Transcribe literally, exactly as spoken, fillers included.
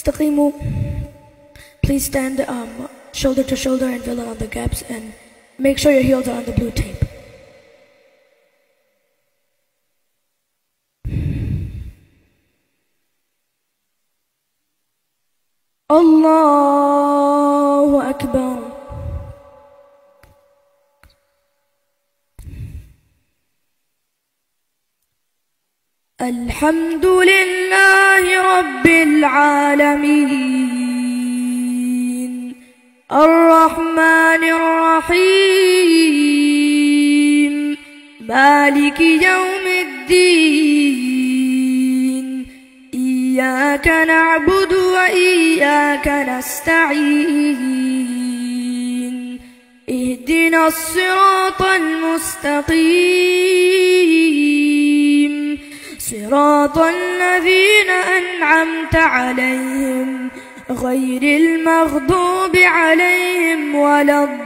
استقيموا. Please stand um, shoulder to shoulder and fill in on the gaps, and make sure your heels are on the blue tape. Allahu Akbar. الحمد لله رب العالمين الرحمن الرحيم مالك يوم الدين إياك نعبد وإياك نستعين اهدنا الصراط المستقيم صراط الذين أنعمت عليهم غير المغضوب عليهم ولا الضالين.